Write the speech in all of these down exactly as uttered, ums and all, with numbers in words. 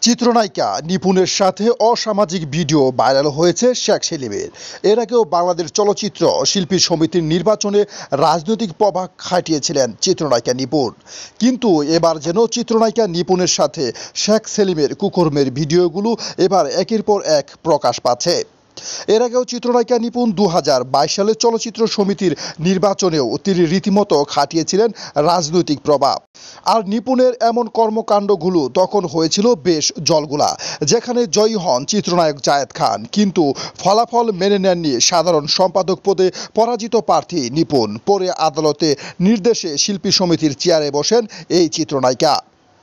চিত্রনায়িকা নিপুণের সাথে অসামাজিক ভিডিও ভাইরাল হয়েছে শেখ সেলিমের। এর আগেও বাংলাদেশ চলচ্চিত্র শিল্পী সমিতির নির্বাচনে রাজনৈতিক প্রভাব খাটিয়েছিলেন চিত্রনায়িকা নিপুণ, কিন্তু এবার যেন চিত্রনায়িকা নিপুণের সাথে শেখ সেলিমের কুকর্মের ভিডিওগুলো এবার একের পর এক প্রকাশ পাচ্ছে। এর আগেও চিত্রনায়িকা নিপুণ দু হাজার বাইশ সালে চলচ্চিত্র সমিতির নির্বাচনেও তিনি রীতিমতো খাটিয়েছিলেন রাজনৈতিক প্রভাব। আর নিপুণের এমন কর্মকাণ্ডগুলো তখন হয়েছিল বেশ জলগুলা, যেখানে জয়ী হন চিত্রনায়ক জায়েদ খান, কিন্তু ফলাফল মেনে নেননি সাধারণ সম্পাদক পদে পরাজিত প্রার্থী নিপুণ। পরে আদালতে নির্দেশে শিল্পী সমিতির চেয়ারে বসেন এই চিত্রনায়িকা।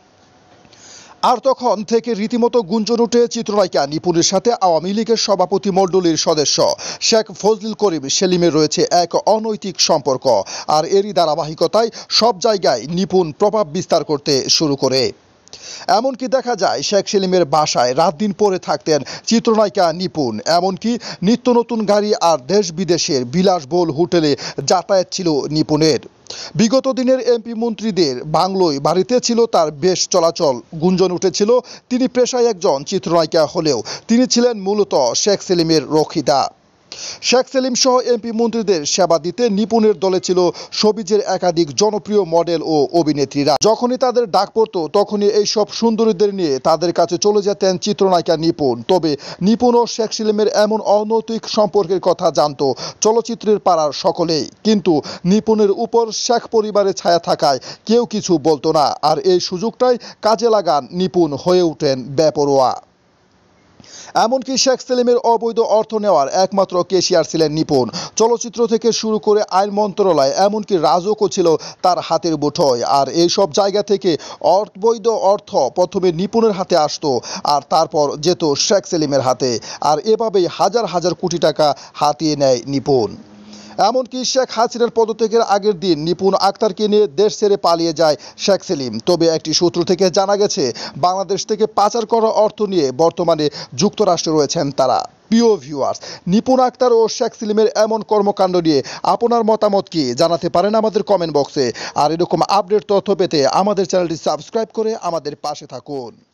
আর তখন থেকে রীতিমতো গুঞ্জন ওঠে চিত্রনায়িকা নিপুণের সাথে আওয়ামী লীগের সভাপতি মণ্ডলীর সদস্য শেখ ফজলুল করিম সেলিমের রয়েছে এক অনৈতিক সম্পর্ক। আর এরই ধারাবাহিকতায় সব জায়গায় নিপুণ প্রভাব বিস্তার করতে শুরু করে। এমনকি দেখা যায় শেখ সেলিমের বাসায় রাত দিন পরে থাকতেন চিত্রনায়িকা নিপুণ। এমনকি নিত্য নতুন গাড়ি আর দেশ বিদেশের বিলাসবহুল হোটেলে যাতায়াত ছিল নিপুণের। বিগত দিনের এমপি মন্ত্রীদের বাংলোয় বাড়িতে ছিল তার বেশ চলাচল। গুঞ্জন উঠেছিল তিনি পেশায় একজন চিত্রনায়িকা হলেও তিনি ছিলেন মূলত শেখ সেলিমের রক্ষিতা। শেখ সেলিম সহ এমপি মন্ত্রীদের সেবা দিতে নিপুণের দলে ছিল শোবিজের একাধিক জনপ্রিয় মডেল ও অভিনেত্রীরা। যখনই তাদের ডাক পড়তো তখনই এইসব সুন্দরীদের নিয়ে তাদের কাছে চলে যেতেন চিত্রনায়িকা নিপুণ। তবে নিপুণ ও শেখ সেলিমের এমন অনৈতিক সম্পর্কের কথা জানত চলচ্চিত্রের পাড়ার সকলেই, কিন্তু নিপুণের উপর শেখ পরিবারের ছায়া থাকায় কেউ কিছু বলতো না। আর এই সুযোগটাই কাজে লাগান নিপুণ, হয়ে ওঠেন বেপরোয়া। এমনকি শেখ সেলিমের অবৈধ অর্থ নেওয়ার একমাত্র কেশিয়ার ছিলেন নিপুণ। চলচ্চিত্র থেকে শুরু করে আইন মন্ত্রণালয়, এমনকি রাজকও ছিল তার হাতের মুঠোয়। আর এই সব জায়গা থেকে অবৈধ অর্থ প্রথমে নিপুণের হাতে আসতো আর তারপর যেত শেখ সেলিমের হাতে। আর এভাবেই হাজার হাজার কোটি টাকা হাতিয়ে নেয় নিপুণ। এমনকি শেখ হাসিনার পদত্যাগের আগের দিন নিপুণ আক্তারকে নিয়ে দেশ ছেড়ে পালিয়ে যায় শেখ সেলিম। তবে একটি সূত্র থেকে জানা গেছে বাংলাদেশ থেকে পাচার করা অর্থ নিয়ে বর্তমানে যুক্তরাষ্ট্রে রয়েছেন তারা। প্রিয় ভিউয়ার্স, নিপুণ আক্তার ও শেখ সেলিমের এমন কর্মকাণ্ড নিয়ে আপনার মতামত কি জানাতে পারেন আমাদের কমেন্ট বক্সে। আর এরকম আপডেট তথ্য পেতে আমাদের চ্যানেলটি সাবস্ক্রাইব করে আমাদের পাশে থাকুন।